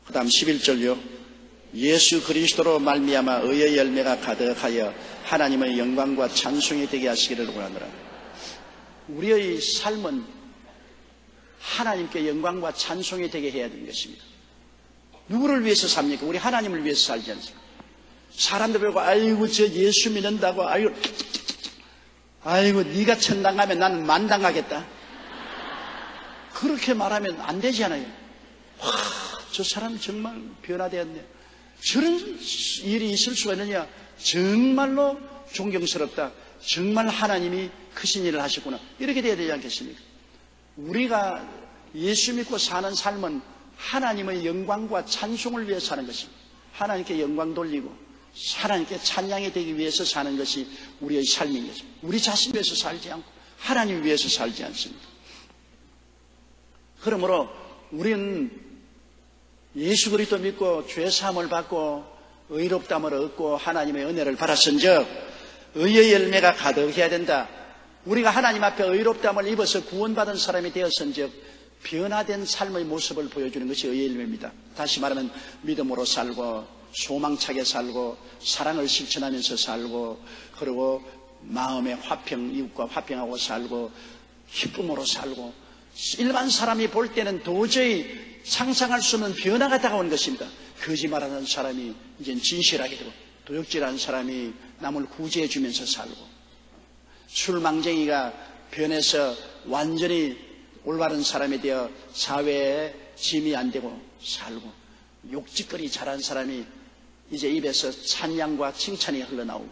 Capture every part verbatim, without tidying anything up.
그 다음 십일 절요. 예수 그리스도로 말미암아 의의 열매가 가득하여 하나님의 영광과 찬송이 되게 하시기를 원하노라. 우리의 삶은 하나님께 영광과 찬송이 되게 해야 되는 것입니다. 누구를 위해서 삽니까? 우리 하나님을 위해서 살지 않습니까? 사람들 보고 아이고 저 예수 믿는다고 아이고 아이고 네가 천당 가면 나는 만당 가겠다. 그렇게 말하면 안 되잖아요. 와, 저 사람이 정말 변화되었네. 저런 일이 있을 수가 있느냐. 정말로 존경스럽다. 정말 하나님이 크신 일을 하셨구나. 이렇게 돼야 되지 않겠습니까? 우리가 예수 믿고 사는 삶은 하나님의 영광과 찬송을 위해서 사는 것입니다. 하나님께 영광 돌리고 하나님께 찬양이 되기 위해서 사는 것이 우리의 삶인 것입니다. 우리 자신 위해서 살지 않고 하나님 위해서 살지 않습니다. 그러므로 우리는 예수 그리스도 믿고 죄 사함을 받고 의롭다함을 얻고 하나님의 은혜를 받았은즉 의의 열매가 가득해야 된다. 우리가 하나님 앞에 의롭다함을 입어서 구원받은 사람이 되었은즉 변화된 삶의 모습을 보여주는 것이 의의 열매입니다. 다시 말하면 믿음으로 살고 소망차게 살고 사랑을 실천하면서 살고 그리고 마음의 화평, 이웃과 화평하고 살고 기쁨으로 살고 일반 사람이 볼 때는 도저히 상상할 수 없는 변화가 다가오는 것입니다. 거짓말하는 사람이 이제 진실하게 되고 도둑질하는 사람이 남을 구제해 주면서 살고 술망쟁이가 변해서 완전히 올바른 사람이 되어 사회에 짐이 안 되고 살고 욕짓거리 잘한 사람이 이제 입에서 찬양과 칭찬이 흘러나오고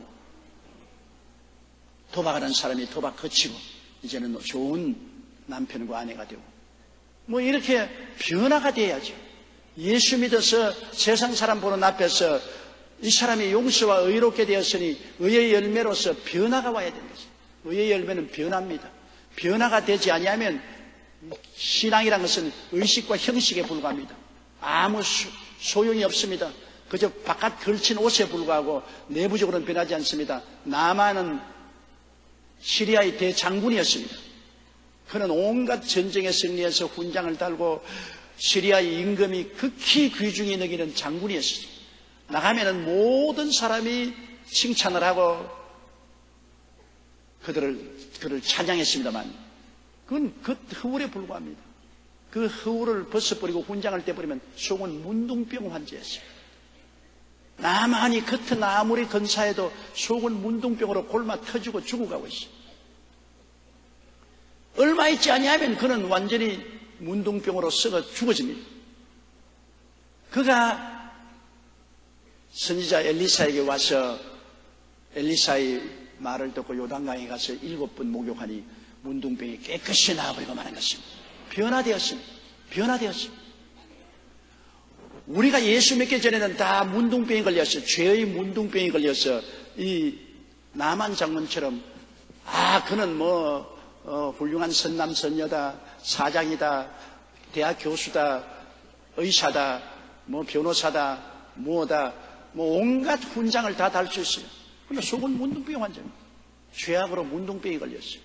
도박하는 사람이 도박 거치고 이제는 좋은 남편과 아내가 되고 뭐 이렇게 변화가 돼야죠. 예수 믿어서 세상 사람 보는 앞에서 이 사람이 용서와 의롭게 되었으니 의의 열매로서 변화가 와야 되는 거죠. 의의 열매는 변화입니다. 변화가 되지 아니하면 신앙이라는 것은 의식과 형식에 불과합니다. 아무 소, 소용이 없습니다. 그저 바깥 걸친 옷에 불과하고 내부적으로는 변하지 않습니다. 나만은 시리아의 대장군이었습니다. 그는 온갖 전쟁에 승리해서 훈장을 달고 시리아의 임금이 극히 귀중히 여기는 장군이었습니다. 나가면은 모든 사람이 칭찬을 하고 그들을 그를 찬양했습니다만 그건 그 허울에 불과합니다. 그 허울을 벗어버리고 훈장을 떼버리면 속은 문둥병 환자였습니다. 나만이 겉은 아무리 근사해도 속은 문둥병으로 골마 터지고 죽어가고 있습니다. 얼마 있지 아니하면 그는 완전히 문둥병으로 썩어 죽어집니다. 그가 선지자 엘리사에게 와서 엘리사의 말을 듣고 요단강에 가서 일곱 번 목욕하니 문둥병이 깨끗이 나아버리고 마는 것입니다. 변화되었습니다. 변화되었습니다. 우리가 예수 믿기 전에는 다 문둥병이 걸려서 죄의 문둥병이 걸려서 이 나만 장군처럼 아 그는 뭐 어, 훌륭한 선남 선녀다 사장이다 대학 교수다 의사다 뭐 변호사다 뭐다 뭐 온갖 훈장을 다 달 수 있어요. 그런데 속은 문둥병 환자입니다. 죄악으로 문둥병이 걸렸어요.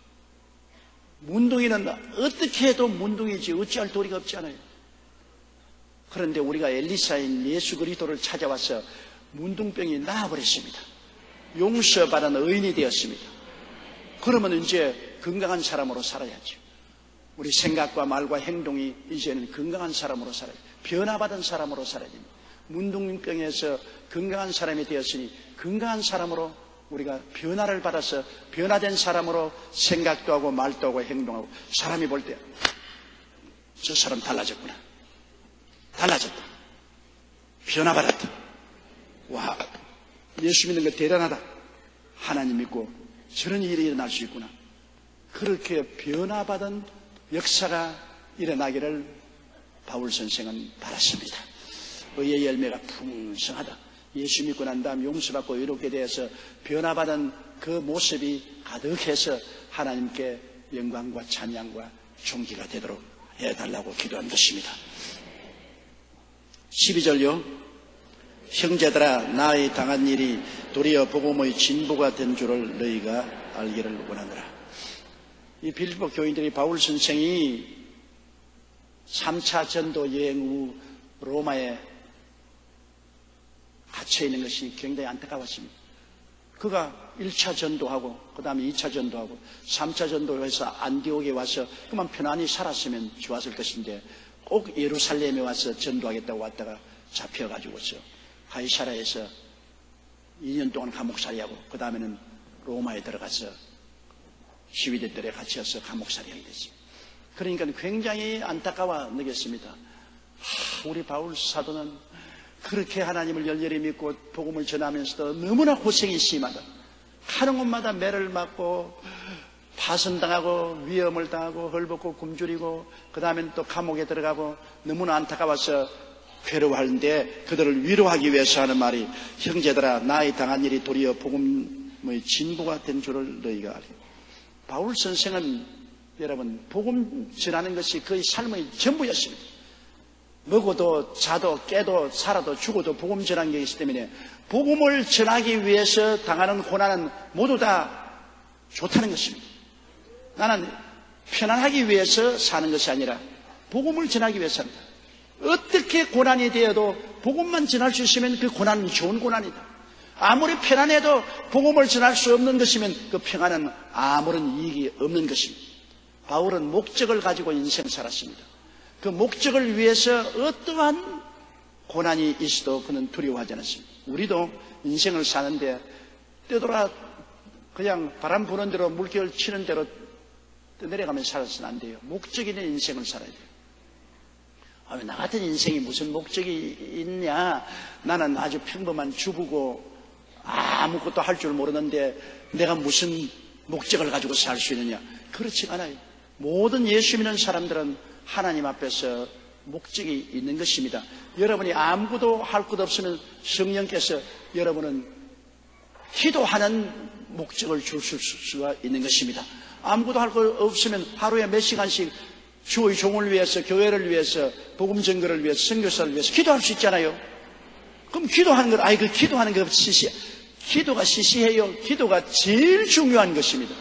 문둥이는 어떻게 해도 문둥이지 어찌할 도리가 없지 않아요. 그런데 우리가 엘리사인 예수 그리스도를 찾아와서 문둥병이 나아버렸습니다. 용서받은 의인이 되었습니다. 그러면 이제 건강한 사람으로 살아야죠. 우리 생각과 말과 행동이 이제는 건강한 사람으로 살아야죠. 변화받은 사람으로 살아야 됩니다. 문둥병에서 건강한 사람이 되었으니 건강한 사람으로 우리가 변화를 받아서 변화된 사람으로 생각도 하고 말도 하고 행동하고 사람이 볼 때 저 사람 달라졌구나. 달라졌다. 변화받았다. 와, 예수 믿는 거 대단하다. 하나님 믿고 저런 일이 일어날 수 있구나. 그렇게 변화받은 역사가 일어나기를 바울 선생은 바랐습니다. 의의 열매가 풍성하다. 예수 믿고 난 다음 용서받고 의롭게 되어서 변화받은 그 모습이 가득해서 하나님께 영광과 찬양과 존귀가 되도록 해달라고 기도한 것입니다. 십이 절요. 형제들아 나의 당한 일이 도리어 복음의 진보가 된 줄을 너희가 알기를 원하노라. 이 빌립보 교인들이 바울 선생이 삼 차 전도 여행 로마에 갇혀 있는 것이 굉장히 안타까웠습니다. 그가 일 차 전도하고 그 다음에 이 차 전도하고 삼 차 전도해서 안디옥에 와서 그만 편안히 살았으면 좋았을 것인데 꼭 예루살렘에 와서 전도하겠다고 왔다가 잡혀가지고서 가이사라에서 이 년 동안 감옥살이하고 그 다음에는 로마에 들어가서 시위대들에 갇혀서 감옥살이하게 됐습니다. 그러니까 굉장히 안타까워 느꼈습니다. 하, 우리 바울 사도는 그렇게 하나님을 열렬히 믿고 복음을 전하면서도 너무나 고생이 심하다. 가는 곳마다 매를 맞고 파선당하고 위험을 당하고 헐벗고 굶주리고 그 다음엔 또 감옥에 들어가고 너무나 안타까워서 괴로워하는데 그들을 위로하기 위해서 하는 말이 형제들아 나의 당한 일이 도리어 복음의 진보가 된 줄을 너희가 알리. 바울 선생은 여러분 복음 전하는 것이 그의 삶의 전부였습니다. 먹어도 자도 깨도 살아도 죽어도 복음 전하는 게 있기 때문에 복음을 전하기 위해서 당하는 고난은 모두 다 좋다는 것입니다. 나는 편안하기 위해서 사는 것이 아니라 복음을 전하기 위해서 합니다. 어떻게 고난이 되어도 복음만 전할 수 있으면 그 고난은 좋은 고난이다. 아무리 편안해도 복음을 전할 수 없는 것이면 그 평안은 아무런 이익이 없는 것입니다. 바울은 목적을 가지고 인생 살았습니다. 그 목적을 위해서 어떠한 고난이 있어도 그는 두려워하지 않았습니다. 우리도 인생을 사는데 떠돌아 그냥 바람 부는 대로 물결 치는 대로 떠내려가면서 살아서는 안 돼요. 목적 있는 인생을 살아야 돼요. 아, 나 같은 인생이 무슨 목적이 있냐? 나는 아주 평범한 주부고 아무것도 할 줄 모르는데 내가 무슨 목적을 가지고 살 수 있느냐? 그렇지 않아요. 모든 예수 믿는 사람들은 하나님 앞에서 목적이 있는 것입니다. 여러분이 아무것도 할 것 없으면 성령께서 여러분은 기도하는 목적을 주실 수가 있는 것입니다. 아무것도 할 것 없으면 하루에 몇 시간씩 주의 종을 위해서, 교회를 위해서, 복음 전거를 위해서, 선교사를 위해서 기도할 수 있잖아요. 그럼 기도하는 걸, 아이, 그 기도하는 것 시시, 기도가 시시해요. 기도가 제일 중요한 것입니다.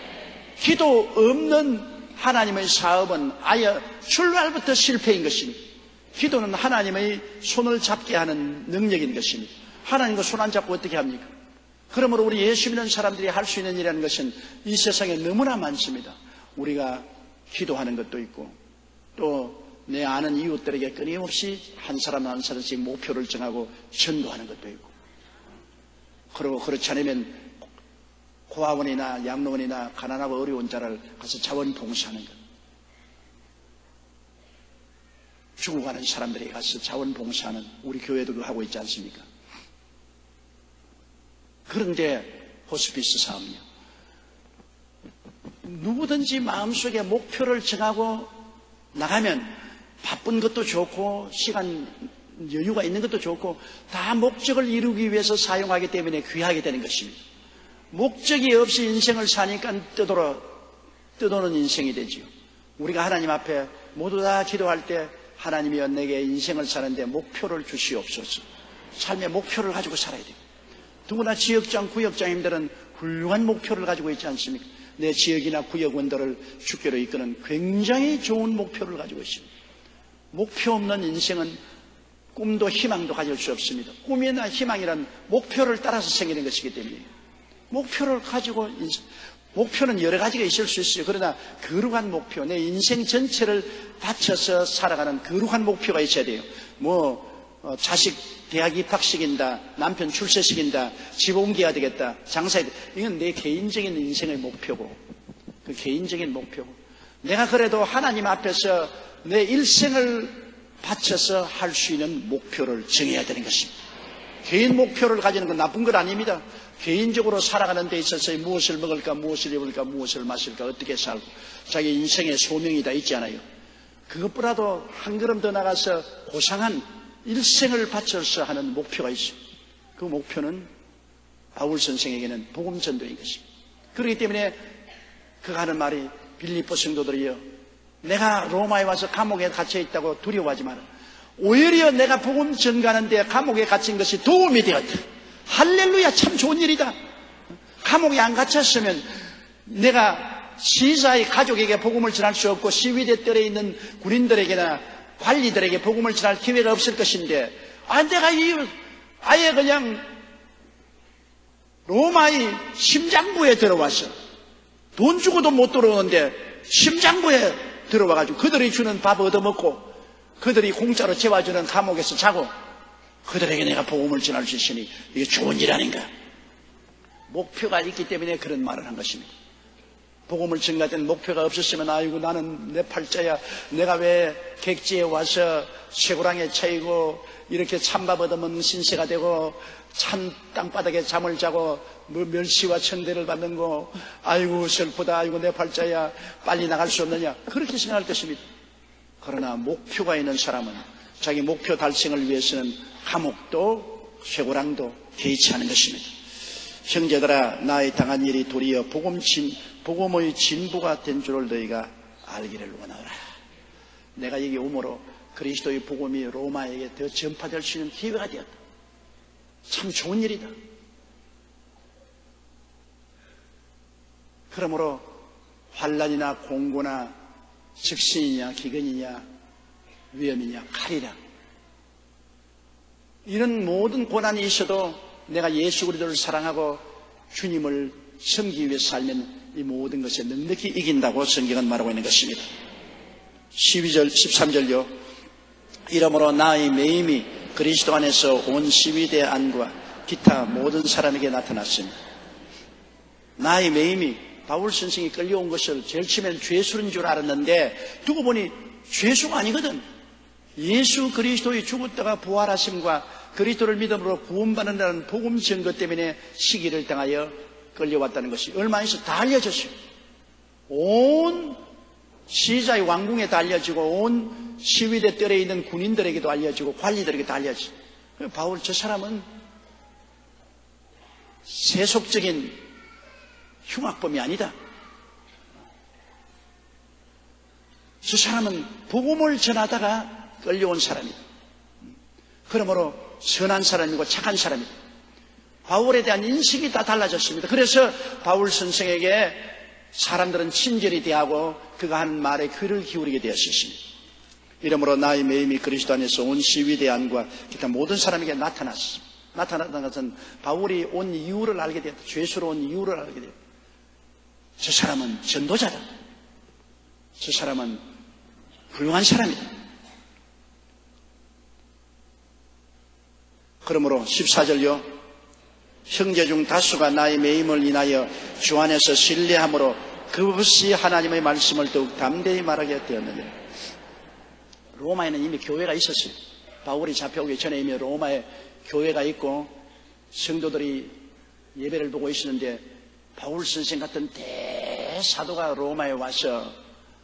기도 없는 하나님의 사업은 아예 출발부터 실패인 것입니다. 기도는 하나님의 손을 잡게 하는 능력인 것입니다. 하나님과 손 안 잡고 어떻게 합니까? 그러므로 우리 예수 믿는 사람들이 할 수 있는 일이라는 것은 이 세상에 너무나 많습니다. 우리가 기도하는 것도 있고 또 내 아는 이웃들에게 끊임없이 한 사람 한 사람씩 목표를 정하고 전도하는 것도 있고 그리고 그렇지 않으면 고아원이나 양로원이나 가난하고 어려운 자를 가서 자원봉사하는 것, 죽어가는 사람들에게 가서 자원봉사하는 우리 교회들도 하고 있지 않습니까? 그런데 호스피스 사업이요, 누구든지 마음속에 목표를 정하고 나가면 바쁜 것도 좋고 시간 여유가 있는 것도 좋고 다 목적을 이루기 위해서 사용하기 때문에 귀하게 되는 것입니다. 목적이 없이 인생을 사니까 떠돌아, 떠도는 인생이 되지요. 우리가 하나님 앞에 모두 다 기도할 때 하나님이여 내게 인생을 사는데 목표를 주시옵소서. 삶의 목표를 가지고 살아야 돼요. 누구나 지역장, 구역장님들은 훌륭한 목표를 가지고 있지 않습니까? 내 지역이나 구역원들을 주께로 이끄는 굉장히 좋은 목표를 가지고 있습니다. 목표 없는 인생은 꿈도 희망도 가질 수 없습니다. 꿈이나 희망이란 목표를 따라서 생기는 것이기 때문에 목표를 가지고 인생, 목표는 여러 가지가 있을 수 있어요. 그러나 거룩한 목표, 내 인생 전체를 바쳐서 살아가는 거룩한 목표가 있어야 돼요. 뭐 어, 자식 대학 입학시킨다, 남편 출세시킨다, 집 옮겨야 되겠다, 장사해야 돼. 이건 내 개인적인 인생의 목표고, 그 개인적인 목표고, 내가 그래도 하나님 앞에서 내 일생을 바쳐서 할 수 있는 목표를 정해야 되는 것입니다. 개인 목표를 가지는 건 나쁜 건 아닙니다. 개인적으로 살아가는 데 있어서 무엇을 먹을까, 무엇을 입을까, 무엇을 마실까, 어떻게 살고, 자기 인생의 소명이 다 있지 않아요. 그것보다도 한 걸음 더 나가서 고상한 일생을 바쳐서 하는 목표가 있어요. 그 목표는 바울 선생에게는 복음 전도인 것입니다. 그렇기 때문에 그가 하는 말이 빌립보 성도들이여, 내가 로마에 와서 감옥에 갇혀 있다고 두려워하지 마라. 오히려 내가 복음 전가하는데 감옥에 갇힌 것이 도움이 되었다. 할렐루야, 참 좋은 일이다. 감옥에 안 갇혔으면 내가 시사의 가족에게 복음을 전할 수 없고 시위대 뜰에 있는 군인들에게나 관리들에게 복음을 전할 기회가 없을 것인데, 아, 내가 이, 아예 그냥 로마의 심장부에 들어와서 돈 주고도 못 들어오는데 심장부에 들어와가지고 그들이 주는 밥 얻어먹고 그들이 공짜로 재워주는 감옥에서 자고 그들에게 내가 복음을 전할 수 있으니 이게 좋은 일 아닌가? 목표가 있기 때문에 그런 말을 한 것입니다. 복음을 전가된 목표가 없었으면 아이고 나는 내 팔자야, 내가 왜 객지에 와서 쇠고랑에 차이고 이렇게 찬밥 얻어먹는 신세가 되고 찬 땅바닥에 잠을 자고 멸시와 천대를 받는 거, 아이고 슬프다, 아이고 내 팔자야, 빨리 나갈 수 없느냐, 그렇게 생각할 것입니다. 그러나 목표가 있는 사람은 자기 목표 달성을 위해서는 감옥도 쇠고랑도 개의치 않은 것입니다. 형제들아, 나의 당한 일이 도리어 복음 진, 복음의 진부가 된 줄을 너희가 알기를 원하라. 내가 여기 오므로 그리스도의 복음이 로마에게 더 전파될 수 있는 기회가 되었다. 참 좋은 일이다. 그러므로 환난이나 공고나 적신이냐 기근이냐 위험이냐 칼이냐 이런 모든 고난이 있어도 내가 예수 그리스도를 사랑하고 주님을 섬기기 위해서 살면 이 모든 것에 넉넉히 이긴다고 성경은 말하고 있는 것입니다. 십이 절, 십삼 절요. 이러므로 나의 매임이 그리스도 안에서 온 시위대 안과 기타 모든 사람에게 나타났습니다. 나의 매임이 바울 선생이 끌려온 것을 제일 처음엔 죄수인 줄 알았는데 두고 보니 죄수가 아니거든. 예수 그리스도의 죽었다가 부활하심과 그리스도를 믿음으로 구원받는다는 복음 증거 때문에 시기를 당하여 끌려왔다는 것이 얼마 있어 다 알려졌어요. 온 시자의 왕궁에 다 알려지고 온 시위대 뜰에 있는 군인들에게도 알려지고 관리들에게 다 알려지고, 바울 저 사람은 세속적인 흉악범이 아니다. 저 사람은 복음을 전하다가 끌려온 사람이다. 그러므로 선한 사람이고 착한 사람이다. 바울에 대한 인식이 다 달라졌습니다. 그래서 바울 선생에게 사람들은 친절히 대하고 그가 하는 말에 귀를 기울이게 되었습니다. 이러므로 나의 매임이 그리스도 안에서 온 시위대 안과 기타 모든 사람에게 나타났습니다. 나타났다는 것은 바울이 온 이유를 알게 되었다. 죄수로 온 이유를 알게 되었다. 저 사람은 전도자다. 저 사람은 훌륭한 사람이다. 그러므로 십사 절요. 형제 중 다수가 나의 매임을 인하여 주 안에서 신뢰함으로 그것이 하나님의 말씀을 더욱 담대히 말하게 되었느니라. 로마에는 이미 교회가 있었어요. 바울이 잡혀오기 전에 이미 로마에 교회가 있고 성도들이 예배를 보고 있었는데 바울 선생 같은 대사도가 로마에 와서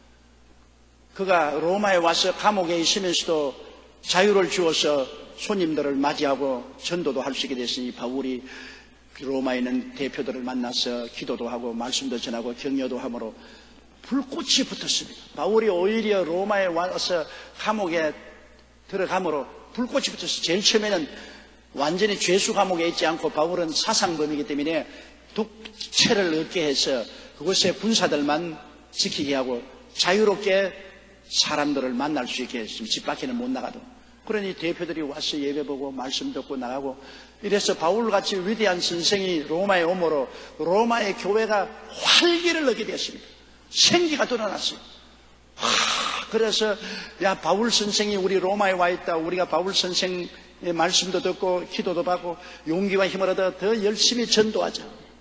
그가 로마에 와서 감옥에 있으면서도 자유를 주어서 손님들을 맞이하고 전도도 할 수 있게 됐으니 바울이 로마에 있는 대표들을 만나서 기도도 하고 말씀도 전하고 격려도 함으로 불꽃이 붙었습니다. 바울이 오히려 로마에 와서 감옥에 들어감으로 불꽃이 붙었어요. 제일 처음에는 완전히 죄수 감옥에 있지 않고 바울은 사상범이기 때문에 독채를 얻게 해서 그곳에 군사들만 지키게 하고 자유롭게 사람들을 만날 수 있게 했습니다. 집 밖에는 못 나가도. 그러니 대표들이 와서 예배 보고 말씀 듣고 나가고 이래서 바울같이 위대한 선생이 로마에 오므로 로마의 교회가 활기를 얻게 되었습니다. 생기가 드러났어요. 하, 그래서 야 바울 선생이 우리 로마에 와 있다. 우리가 바울 선생의 말씀도 듣고 기도도 받고 용기와 힘을 얻어 더 열심히 전도하자.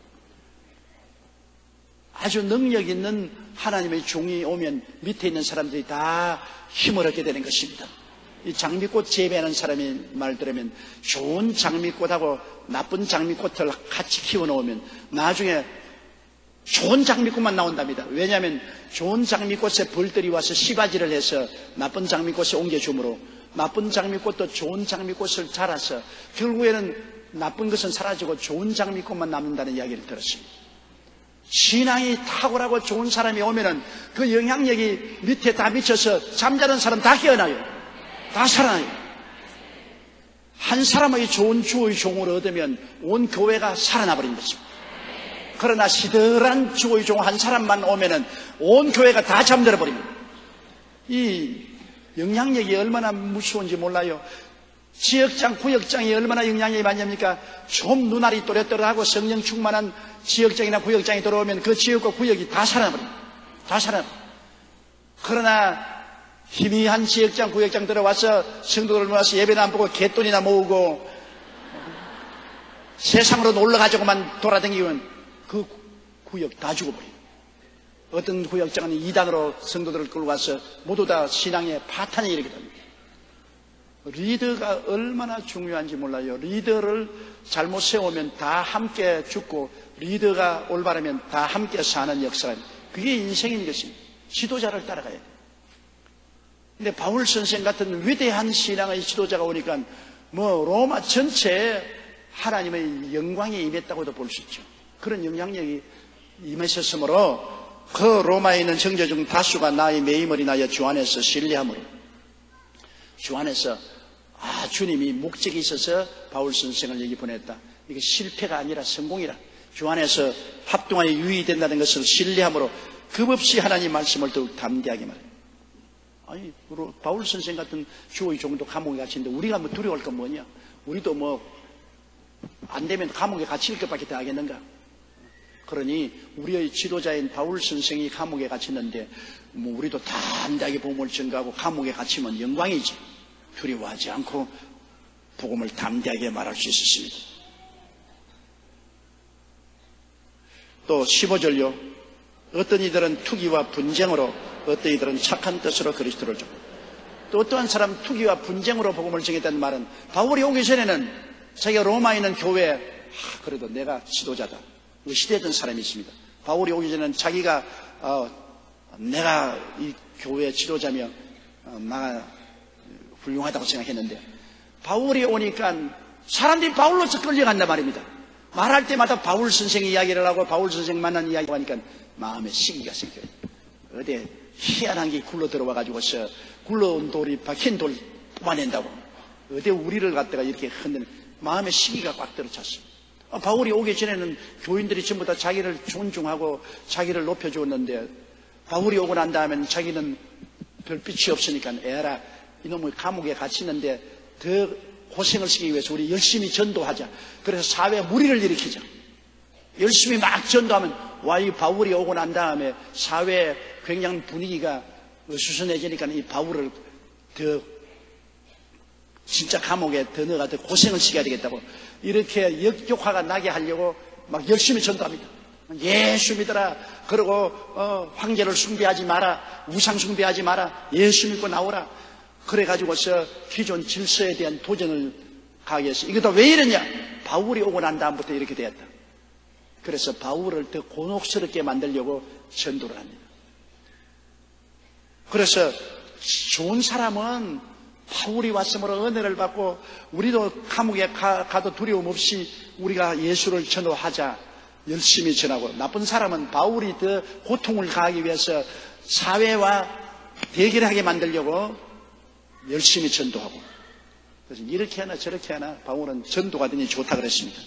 아주 능력 있는 하나님의 종이 오면 밑에 있는 사람들이 다 힘을 얻게 되는 것입니다. 이 장미꽃 재배하는 사람이 말 들으면 좋은 장미꽃하고 나쁜 장미꽃을 같이 키워놓으면 나중에 좋은 장미꽃만 나온답니다. 왜냐하면 좋은 장미꽃에 벌들이 와서 씨바지를 해서 나쁜 장미꽃에 옮겨주므로 나쁜 장미꽃도 좋은 장미꽃을 자라서 결국에는 나쁜 것은 사라지고 좋은 장미꽃만 남는다는 이야기를 들었습니다. 신앙이 탁월하고 좋은 사람이 오면은 그 영향력이 밑에 다 미쳐서 잠자는 사람 다 깨어나요. 다 살아나요. 한 사람의 좋은 주의 종을 얻으면 온 교회가 살아나 버린 것입니다. 그러나 시들한 주의 종 한 사람만 오면은 온 교회가 다 잠들어 버립니다. 이 영향력이 얼마나 무서운지 몰라요. 지역장, 구역장이 얼마나 영향력이 많습니까? 좀 눈알이 또렷또렷하고 성령 충만한 지역장이나 구역장이 들어오면 그 지역과 구역이 다 살아버립니다. 다 살아버립니다. 그러나 희미한 지역장, 구역장 들어와서 성도들 모아서 예배나 안 보고 갯돈이나 모으고 세상으로 놀러가지고만 돌아다니면 그 구역 다 죽어버려요. 어떤 구역장은 이단으로 성도들을 끌고 와서 모두 다 신앙의 파탄이 일어나게 됩니다. 리더가 얼마나 중요한지 몰라요. 리더를 잘못 세우면 다 함께 죽고 리더가 올바르면 다 함께 사는 역사가 그게 인생인 것입니다. 지도자를 따라가야 돼요. 근데 바울 선생 같은 위대한 신앙의 지도자가 오니까 뭐 로마 전체에 하나님의 영광이 임했다고도 볼 수 있죠. 그런 영향력이 임했었으므로 그 로마에 있는 형제 중 다수가 나의 매임을 인하여 주 안에서 신뢰함으로 주 안에서 아 주님이 목적이 있어서 바울 선생을 여기 보냈다. 이게 실패가 아니라 성공이라 주 안에서 합동하여 유의된다는 것을 신뢰함으로 급없이 하나님 말씀을 더욱 담대하게 말해요. 아니 바울 선생 같은 주의 종도 감옥에 갇힌데 우리가 뭐 두려워할 건 뭐냐. 우리도 뭐 안 되면 감옥에 갇힐 것밖에 더 하겠는가. 그러니 우리의 지도자인 바울 선생이 감옥에 갇혔는데 뭐 우리도 담대하게 복음을 전가하고 감옥에 갇히면 영광이지. 두려워하지 않고 복음을 담대하게 말할 수 있었습니다. 또 십오 절요. 어떤 이들은 투기와 분쟁으로 어떤 이들은 착한 뜻으로 그리스도를 줍니다. 또 어떠한 사람 투기와 분쟁으로 복음을 전했다는 말은 바울이 오기 전에는 자기가 로마에 있는 교회에 아, 그래도 내가 지도자다 의시되던 사람이 있습니다. 바울이 오기 전에는 자기가 어, 내가 이 교회 지도자며 어, 나 훌륭하다고 생각했는데 바울이 오니까 사람들이 바울로서 끌려간단 말입니다. 말할 때마다 바울 선생의 이야기를 하고 바울 선생 만난 이야기를 하니까 마음에 시기가 생겨요. 어디 희한한 게 굴러 들어와가지고서 굴러온 돌이 박힌 돌 뽑아낸다고 어디 우리를 갖다가 이렇게 흔드는 마음에 시기가 꽉 들어찼습니다. 바울이 오기 전에는 교인들이 전부 다 자기를 존중하고 자기를 높여주었는데 바울이 오고 난 다음에는 자기는 별 빛이 없으니까 에라 이놈의 감옥에 갇히는데 더 고생을 시키기 위해서 우리 열심히 전도하자. 그래서 사회에 무리를 일으키자. 열심히 막 전도하면 와, 이 바울이 오고 난 다음에 사회에 굉장한 분위기가 수선해지니까 이 바울을 더 진짜 감옥에 더 넣어가 더 고생을 시켜야 되겠다고 이렇게 역효과가 나게 하려고 막 열심히 전도합니다. 예수 믿어라. 그리고 어, 황제를 숭배하지 마라. 우상 숭배하지 마라. 예수 믿고 나오라. 그래가지고서 기존 질서에 대한 도전을 가게 해서 이것도 왜 이러냐. 바울이 오고 난 다음부터 이렇게 되었다. 그래서 바울을 더 곤혹스럽게 만들려고 전도를 합니다. 그래서 좋은 사람은 바울이 왔으므로 은혜를 받고 우리도 감옥에 가, 가도 두려움 없이 우리가 예수를 전도하자 열심히 전하고 나쁜 사람은 바울이 더 고통을 가하기 위해서 사회와 대결하게 만들려고 열심히 전도하고 그래서 이렇게 하나 저렇게 하나 바울은 전도가 되니 좋다 그랬습니다.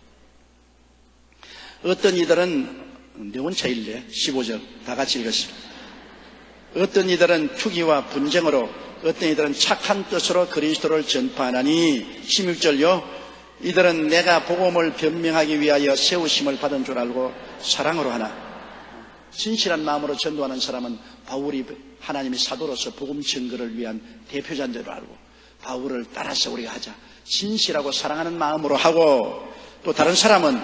어떤 이들은 내원차일래 십오 절 다 같이 읽었습니다. 어떤 이들은 투기와 분쟁으로 어떤 이들은 착한 뜻으로 그리스도를 전파하나니 십육 절요. 이들은 내가 복음을 변명하기 위하여 세우심을 받은 줄 알고 사랑으로 하나. 진실한 마음으로 전도하는 사람은 바울이 하나님의 사도로서 복음 증거를 위한 대표자인 줄 알고 바울을 따라서 우리가 하자. 진실하고 사랑하는 마음으로 하고 또 다른 사람은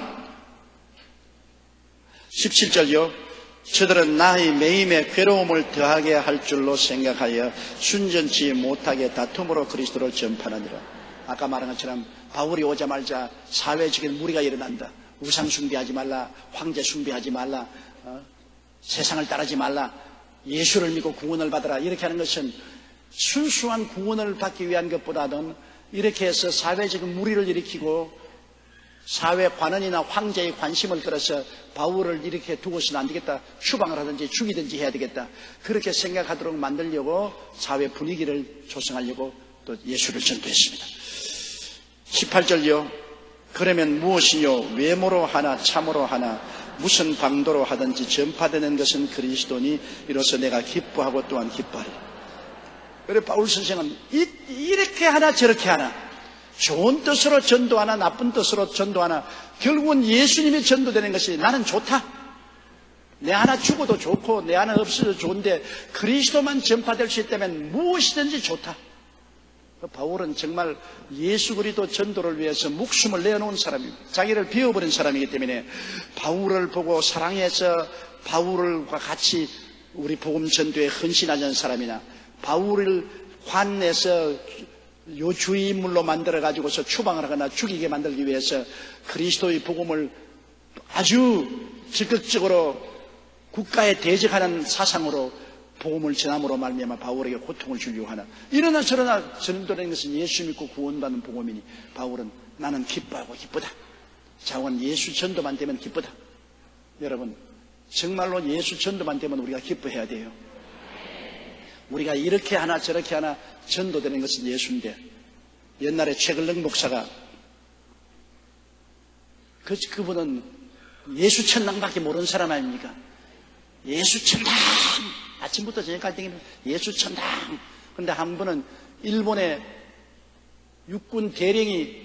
십칠 절요. 저들은 나의 매임에 괴로움을 더하게 할 줄로 생각하여 순전치 못하게 다툼으로 그리스도를 전파하느니라. 아까 말한 것처럼 바울이 오자마자 사회적인 무리가 일어난다. 우상 숭배하지 말라. 황제 숭배하지 말라. 어? 세상을 따르지 말라. 예수를 믿고 구원을 받아라. 이렇게 하는 것은 순수한 구원을 받기 위한 것보다는 이렇게 해서 사회적인 무리를 일으키고 사회 관원이나 황제의 관심을 끌어서 바울을 이렇게 두고서는 안 되겠다. 추방을 하든지 죽이든지 해야 되겠다. 그렇게 생각하도록 만들려고 사회 분위기를 조성하려고 또 예수를 전도했습니다. 십팔 절요. 그러면 무엇이뇨? 외모로 하나 참으로 하나 무슨 방도로 하든지 전파되는 것은 그리스도니 이로써 내가 기뻐하고 또한 기뻐하리라. 그래 바울 선생은 이, 이렇게 하나 저렇게 하나, 좋은 뜻으로 전도하나 나쁜 뜻으로 전도하나 결국은 예수님이 전도되는 것이 나는 좋다. 내 하나 죽어도 좋고 내 하나 없어도 좋은데 그리스도만 전파될 수 있다면 무엇이든지 좋다. 바울은 정말 예수 그리스도 전도를 위해서 목숨을 내어놓은 사람입니다. 자기를 비워버린 사람이기 때문에 바울을 보고 사랑해서 바울과 같이 우리 복음 전도에 헌신하는 사람이나 바울을 관내서 요주의 인물로 만들어가지고서 추방을 하거나 죽이게 만들기 위해서 그리스도의 복음을 아주 적극적으로 국가에 대적하는 사상으로 복음을 전함으로 말미암아 바울에게 고통을 주려고 하나, 이러나 저러나 전도라는 것은 예수 믿고 구원받는 복음이니 바울은 나는 기뻐하고 기쁘다. 자원 예수 전도만 되면 기쁘다. 여러분 정말로 예수 전도만 되면 우리가 기뻐해야 돼요. 우리가 이렇게 하나 저렇게 하나 전도되는 것은 예수인데, 옛날에 최글렁 목사가 그, 그분은 예수 천당밖에 모르는 사람 아닙니까? 예수 천당! 아침부터 저녁까지 댕기면 예수 천당! 근데 한 번은 일본의 육군 대령이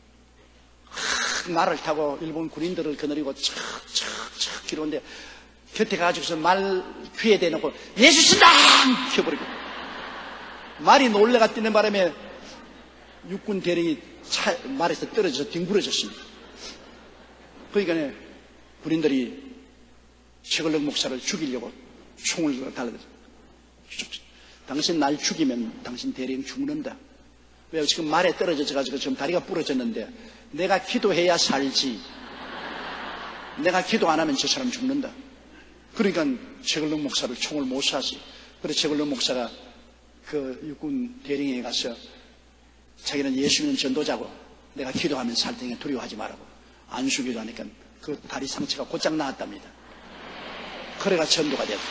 말을 타고 일본 군인들을 거느리고 척척척 기로는데 곁에 가지고서 말 귀에 대놓고 예수 천당! 켜버리고 말이 놀래가 뛰는 바람에 육군 대령이 차, 말에서 떨어져서 뒹굴어졌습니다. 그러니까 군인들이 최글렁 목사를 죽이려고 총을 달아들었어요. 당신 날 죽이면 당신 대령 죽는다. 왜? 지금 말에 떨어져가지고 지금 다리가 부러졌는데 내가 기도해야 살지, 내가 기도 안 하면 저 사람 죽는다. 그러니까 최글렁 목사를 총을 못 쏴지. 그래서 최글렁 목사가 그 육군 대령에 가서 자기는 예수 믿는 전도자고 내가 기도하면 살 테니까 두려워하지 말라고 안수기도 하니까 그 다리 상처가 곧장 나았답니다. 그래가 전도가 됐다.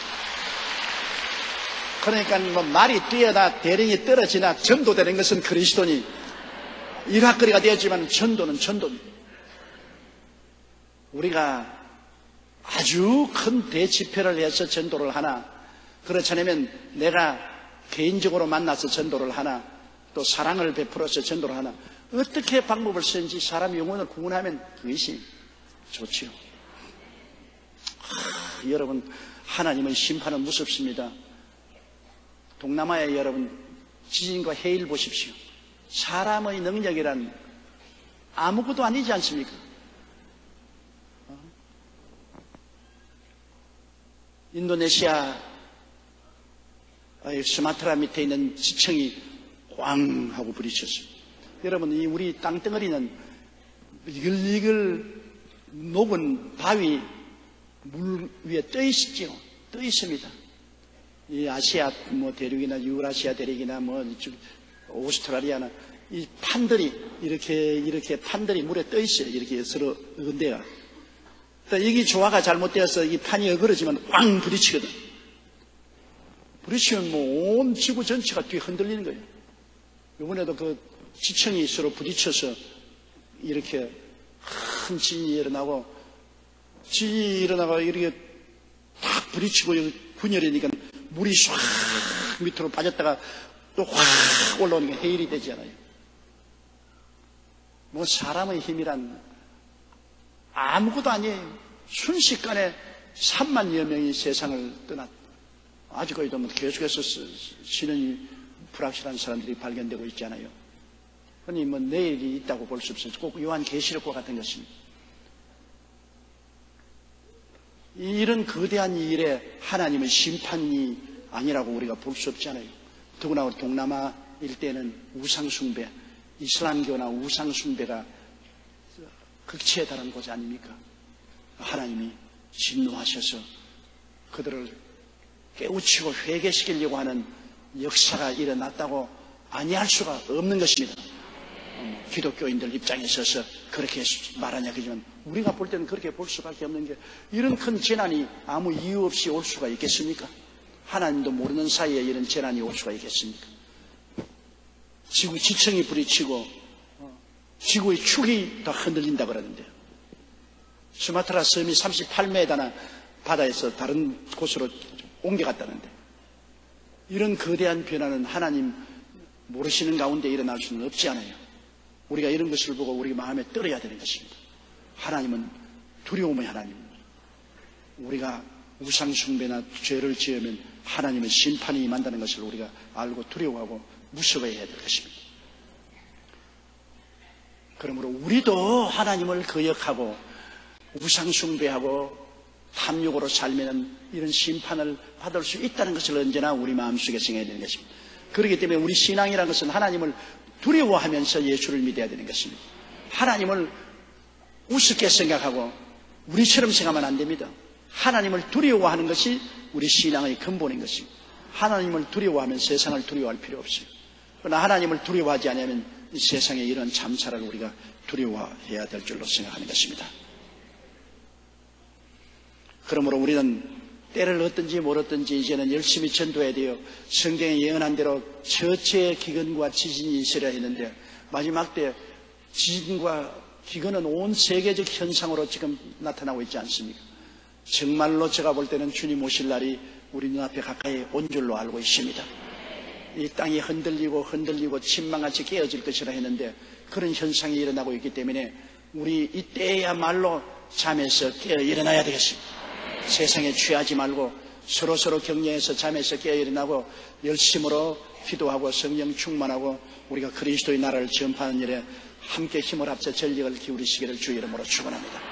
그러니까 뭐 말이 뛰어나 대령이 떨어지나 전도되는 것은 그리스도니 일확거리가 되었지만 전도는 전도입니다. 우리가 아주 큰 대집회를 해서 전도를 하나, 그렇지 않으면 내가 개인적으로 만나서 전도를 하나, 또 사랑을 베풀어서 전도를 하나, 어떻게 방법을 쓰는지 사람 영혼을 구원하면 그것이 좋지요. 하, 여러분 하나님은 심판은 무섭습니다. 동남아에 여러분 지진과 해일 보십시오. 사람의 능력이란 아무것도 아니지 않습니까? 어? 인도네시아 스마트라 밑에 있는 지층이 꽝 하고 부딪혔습니다. 여러분 이 우리 땅덩어리는 이글이글 녹은 바위 물 위에 떠 있지요. 떠 있습니다. 이 아시아 뭐 대륙이나 유라시아 대륙이나 뭐 이쪽 오스트라리아나 이 판들이 이렇게 이렇게 판들이 물에 떠 있어요. 이렇게 서로 어근대가. 여기 조화가 잘못되어서 이 판이 어그러지면 꽝 부딪히거든. 부딪히면 뭐 온 지구 전체가 뒤에 흔들리는 거예요. 이번에도 그 지층이 서로 부딪혀서 이렇게 큰 지진이 일어나고, 지진이 일어나고 이렇게 딱 부딪히고 분열이니까 물이 唰 밑으로 빠졌다가 또 확 올라오는 게 해일이 되잖아요. 뭐 사람의 힘이란 아무것도 아니에요. 순식간에 삼만여 명이 세상을 떠났다. 아직까지도 뭐 계속해서 신원이 불확실한 사람들이 발견되고 있잖아요. 그러니 뭐 내일이 있다고 볼 수 없어요. 꼭 요한계시록과 같은 것입니다. 이런 거대한 일에 하나님의 심판이 아니라고 우리가 볼 수 없잖아요. 더구나 우리 동남아 일대는 우상숭배, 이슬람교나 우상숭배가 극치에 달한 곳이 아닙니까? 하나님이 진노하셔서 그들을 깨우치고 회개시키려고 하는 역사가 일어났다고 아니할 수가 없는 것입니다. 기독교인들 입장에 서서 그렇게 말하냐 그러지만 우리가 볼 때는 그렇게 볼 수밖에 없는 게, 이런 큰 재난이 아무 이유 없이 올 수가 있겠습니까? 하나님도 모르는 사이에 이런 재난이 올 수가 있겠습니까? 지구 지층이 부딪히고 지구의 축이 더 흔들린다 그러는데요. 수마트라 섬이 삼십팔 미터나 바다에서 다른 곳으로 옮겨갔다는데, 이런 거대한 변화는 하나님 모르시는 가운데 일어날 수는 없지 않아요. 우리가 이런 것을 보고 우리 마음에 떨어야 되는 것입니다. 하나님은 두려움의 하나님입니다. 우리가 우상숭배나 죄를 지으면 하나님의 심판이 임한다는 것을 우리가 알고 두려워하고 무서워해야 될 것입니다. 그러므로 우리도 하나님을 거역하고 우상숭배하고 탐욕으로 살면 이런 심판을 받을 수 있다는 것을 언제나 우리 마음속에 생각해야 되는 것입니다. 그렇기 때문에 우리 신앙이라는 것은 하나님을 두려워하면서 예수를 믿어야 되는 것입니다. 하나님을 우습게 생각하고 우리처럼 생각하면 안 됩니다. 하나님을 두려워하는 것이 우리 신앙의 근본인 것입니다. 하나님을 두려워하면 세상을 두려워할 필요 없어요. 그러나 하나님을 두려워하지 않으면 이 세상의 이런 참사를 우리가 두려워해야 될 줄로 생각하는 것입니다. 그러므로 우리는 때를 얻든지 몰았든지 이제는 열심히 전도해야 돼요. 성경에 예언한 대로 처처의 기근과 지진이 있으려 했는데 마지막 때 지진과 기근은 온 세계적 현상으로 지금 나타나고 있지 않습니까? 정말로 제가 볼 때는 주님 오실 날이 우리 눈앞에 가까이 온 줄로 알고 있습니다. 이 땅이 흔들리고 흔들리고 침망같이 깨어질 것이라 했는데 그런 현상이 일어나고 있기 때문에 우리 이때야말로 잠에서 깨어 일어나야 되겠습니다. 세상에 취하지 말고 서로서로 격려해서 잠에서 깨어 일어나고 열심으로 기도하고 성령 충만하고 우리가 그리스도의 나라를 전파하는 일에 함께 힘을 합쳐 전력을 기울이시기를 주의 이름으로 축원합니다.